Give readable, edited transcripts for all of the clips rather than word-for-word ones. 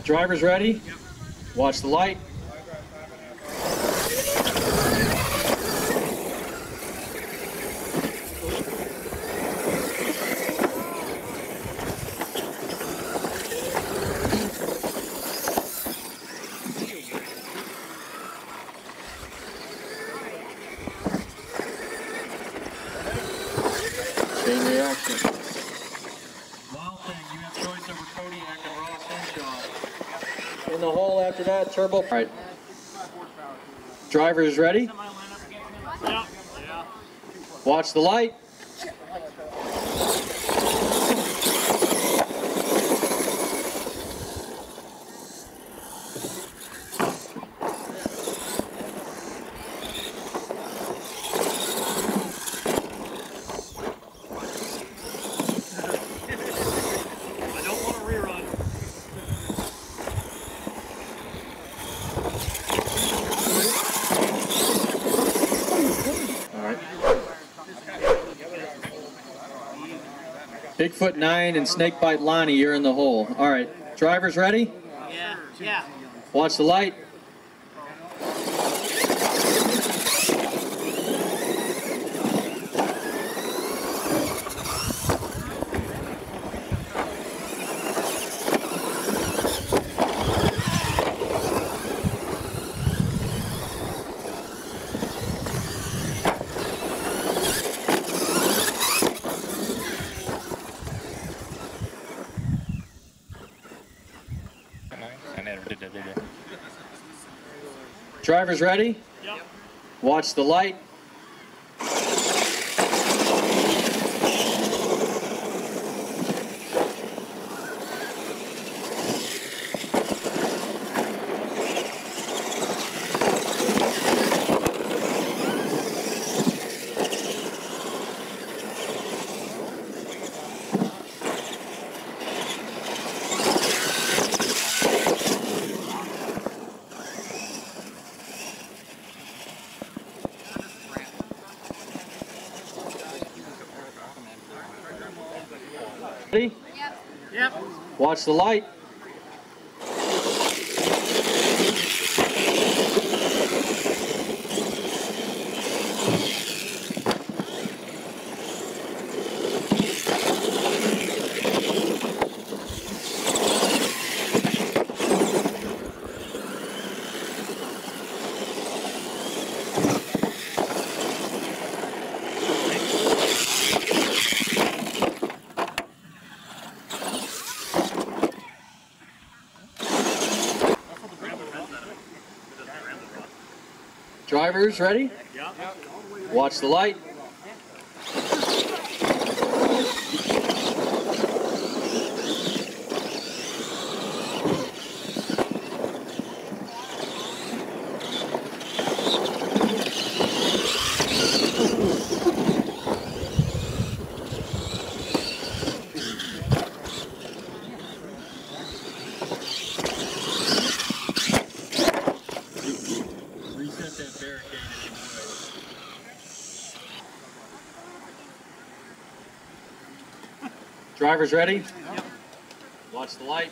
Drivers ready? Watch the light. Chain reaction. Wild Thing, you have choice over Kodiak and Ross Henshaw. In the hole after that, turbo. All right. Drivers ready? Watch the light. Bigfoot 9 and Snakebite Lonnie, you're in the hole. All right, drivers ready? Yeah. Watch the light. Drivers ready? Yep. Watch the light. Ready? Yep. Watch the light. Drivers ready? Yep. Watch the light. Reset that barricade if you would. Drivers ready? Yep. Watch the light.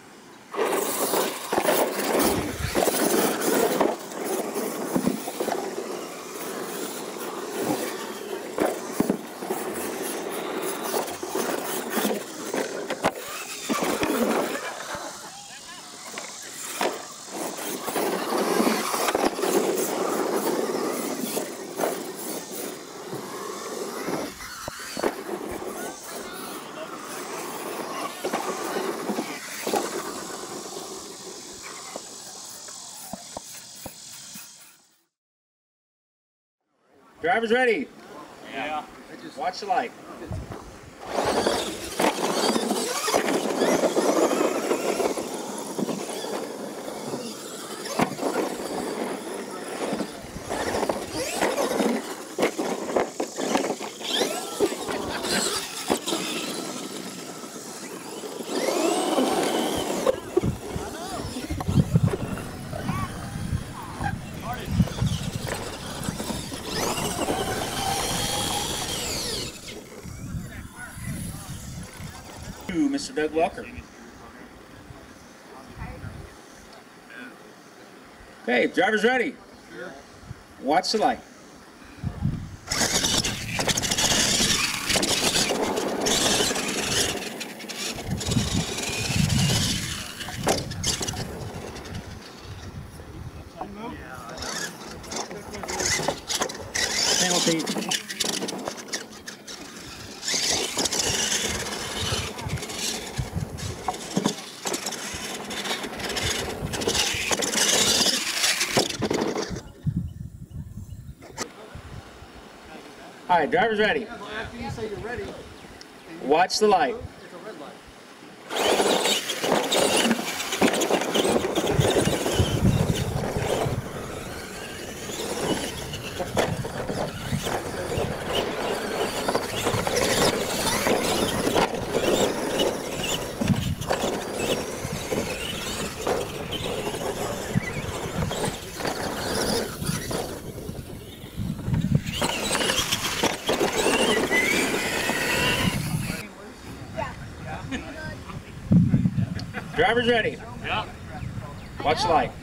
Drivers ready? Yeah. Watch the light. Mr. Doug Walker. Okay, drivers ready. Watch the light. Penalty. All right, drivers ready. After you say you're ready, Watch the light. it's a red light. Drivers ready. Yeah. Watch the light.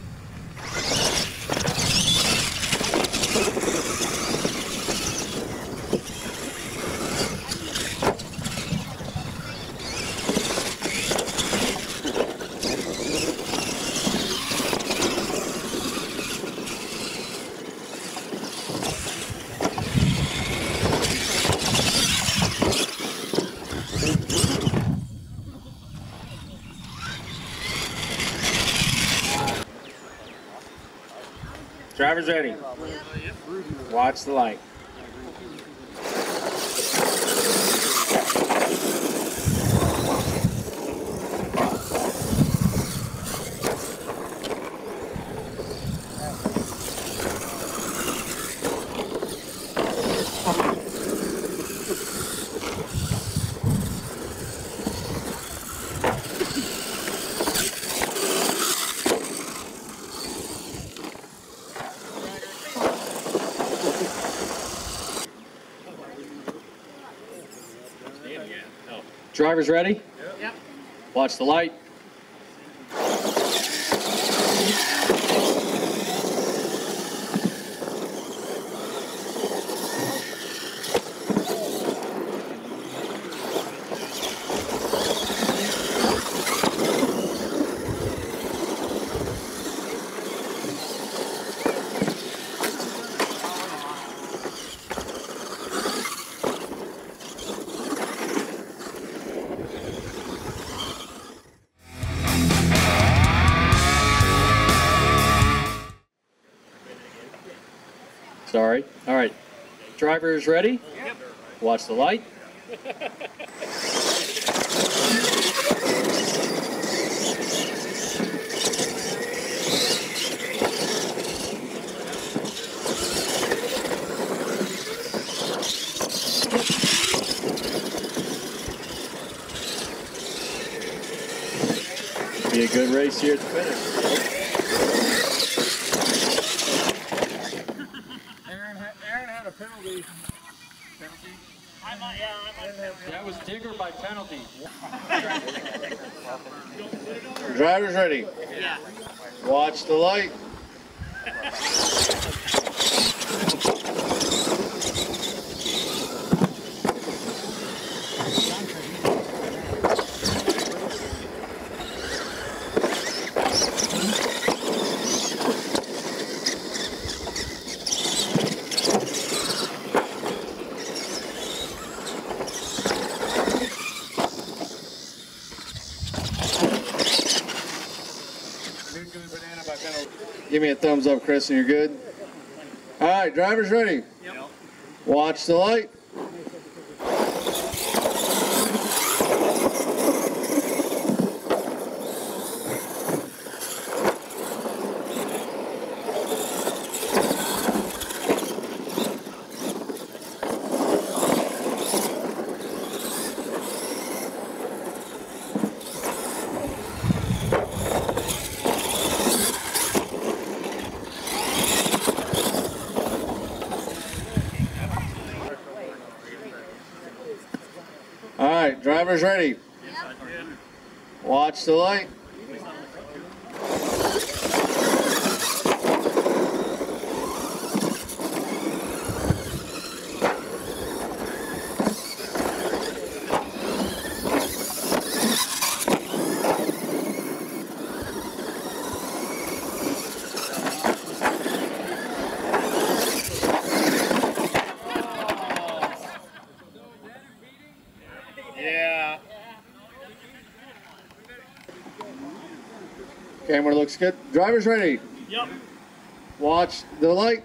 Drivers ready. Watch the light. Drivers ready? Yep. Watch the light. Sorry. All right. Drivers ready? Yep. Watch the light. Be a good race here at the finish. Aaron had a penalty. That was Digger by penalty. Drivers ready. Yeah. Watch the light. Give me a thumbs up, Chris, and you're good. All right, drivers ready. Yep. Watch the light. All right, drivers ready. Watch the light. Camera looks good. Drivers ready. Yep. Watch the light.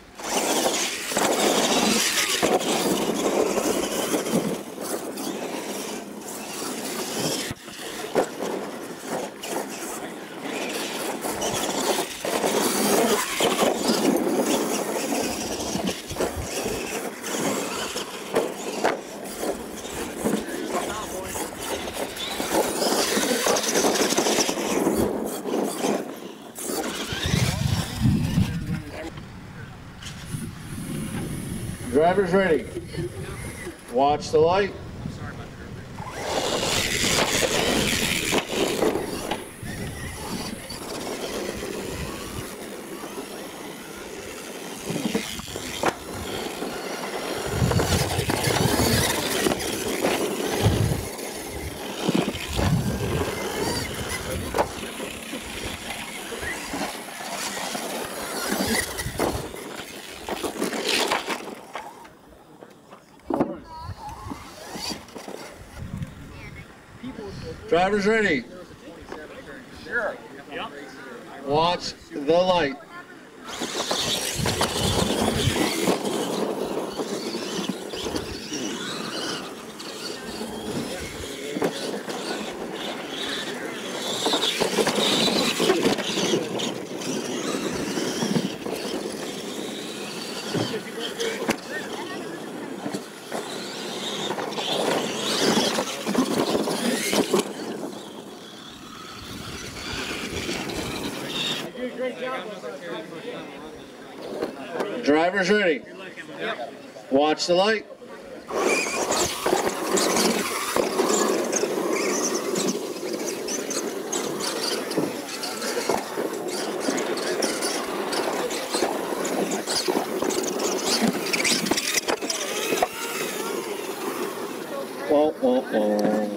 Drivers ready. Watch the light. Drivers ready. Sure. Yep. Watch the light. Drivers ready. Watch the light. Whoa, whoa, whoa.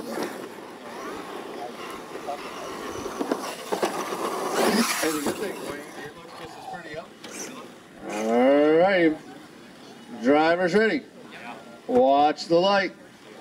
All right. Drivers ready. Watch the light.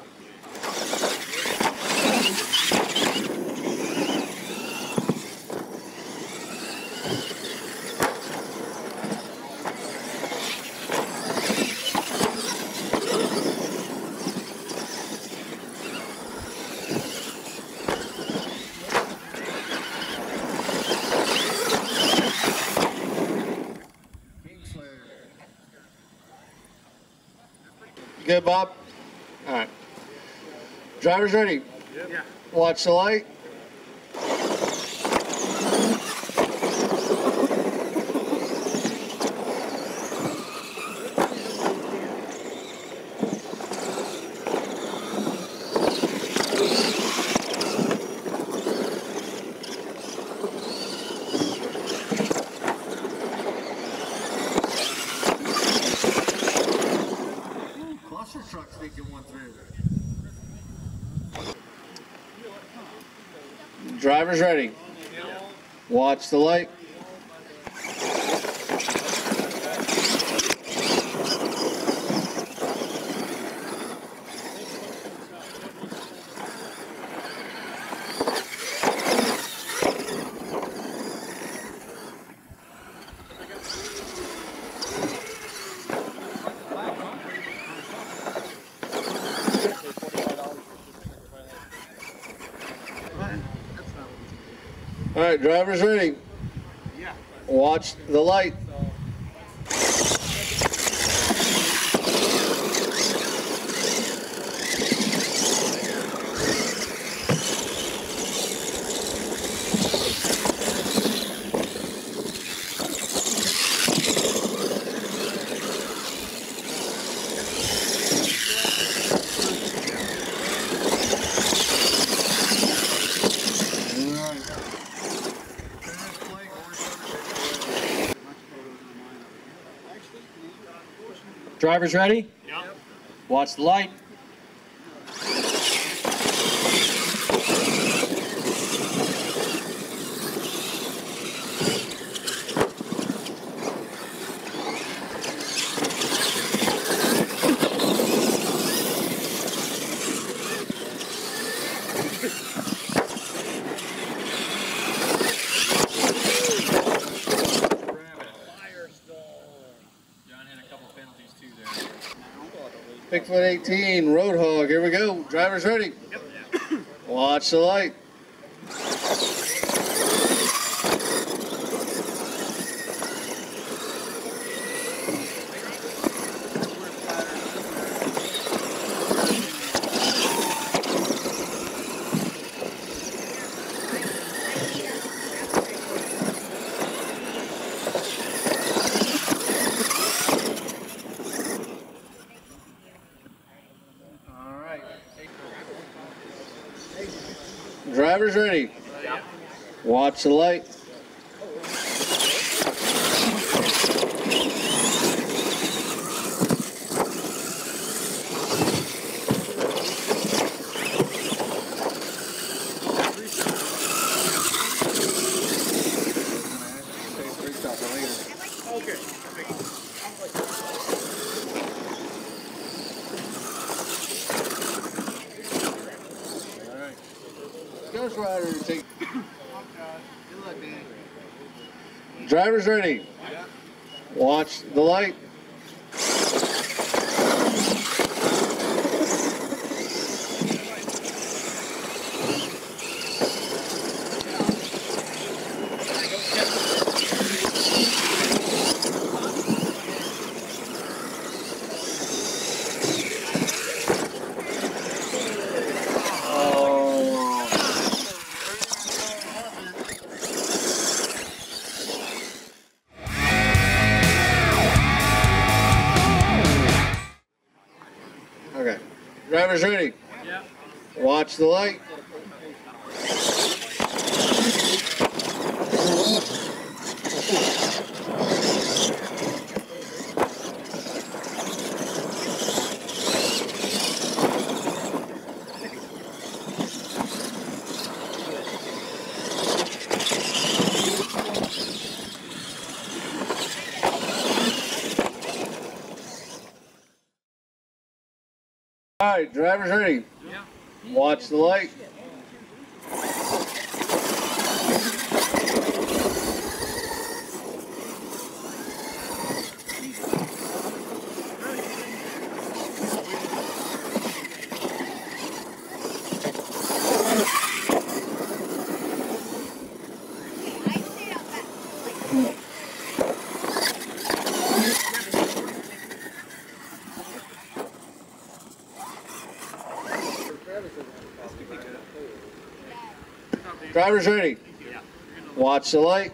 Good, Bob? All right. Drivers ready? Yeah. Watch the light. Cluster truck sneaking one through. Drivers ready. Watch the light. All right, drivers ready. Yeah. Watch the light. Drivers ready? Yep. Watch the light. Bigfoot 18, Roadhog. Here we go. Drivers ready. Yep. Watch the light. Drivers ready. Watch the light. Ghost Rider, take. Good luck, Danny. Drivers ready. Watch the light. Okay. Drivers ready. Yep. Watch the light. All right, drivers ready. Yep. Watch the light. Drivers ready. Watch the light.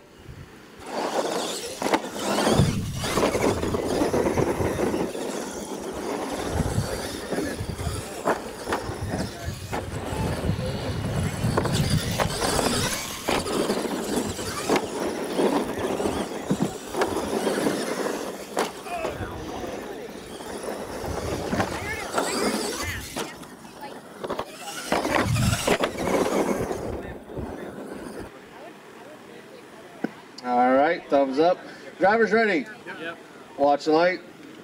All right, thumbs up. Drivers ready. Yep. Watch the light.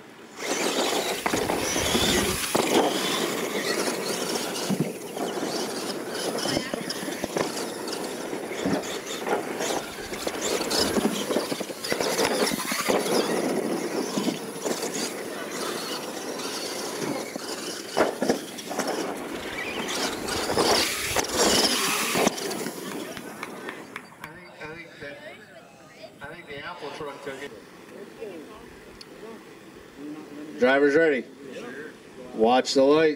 I think the Apple truck took it. Drivers ready. Watch the light.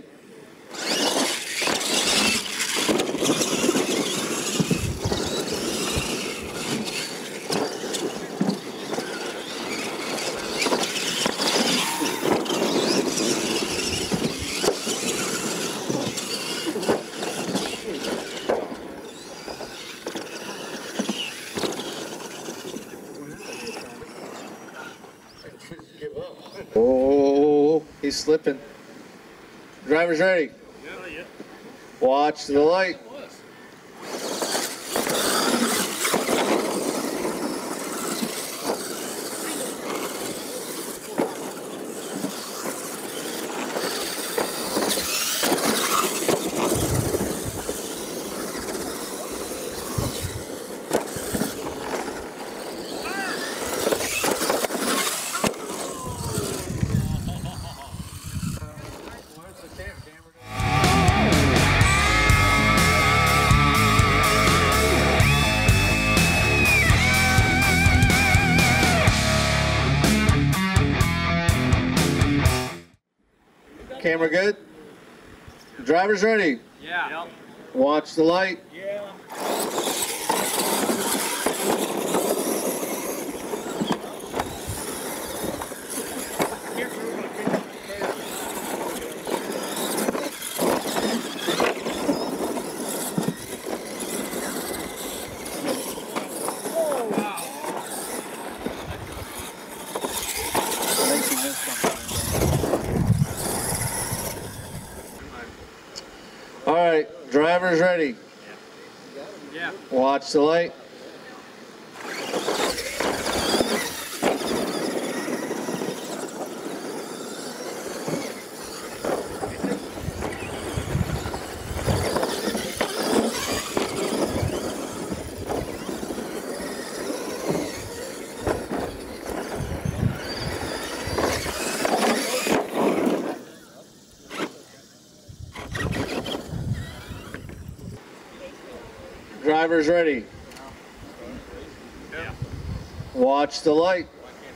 Give up. Oh, he's slipping. Drivers ready. Watch the light. camera good? Drivers ready? Yeah. Watch the light. All right, drivers ready? Yeah. Watch the light. Drivers ready? Yeah. Watch the light.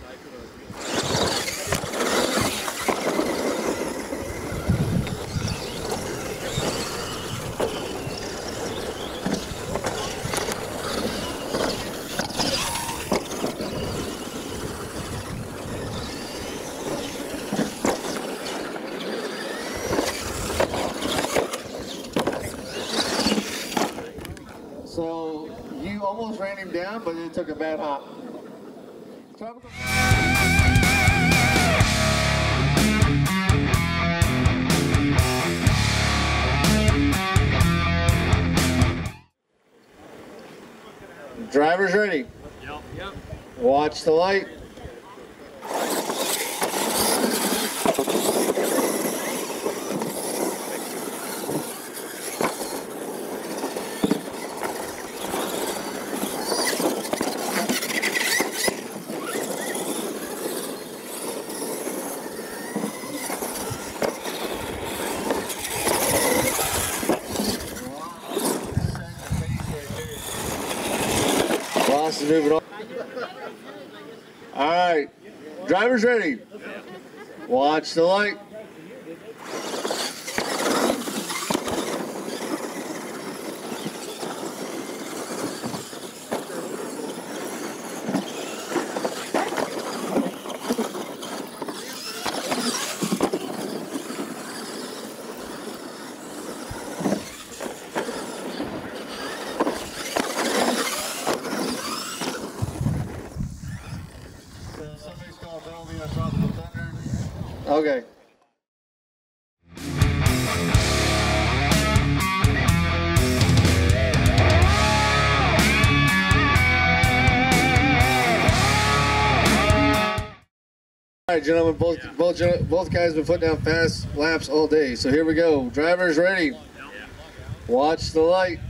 So you almost ran him down, but it took a bad hop. Drivers ready? Yep. Watch the light. Ross is moving on. All right, drivers ready? Watch the light. Somebody's called penalty on Tropical Thunder. Okay. All right, gentlemen, both guys have been putting down fast laps all day. So here we go. Drivers ready? Watch the light.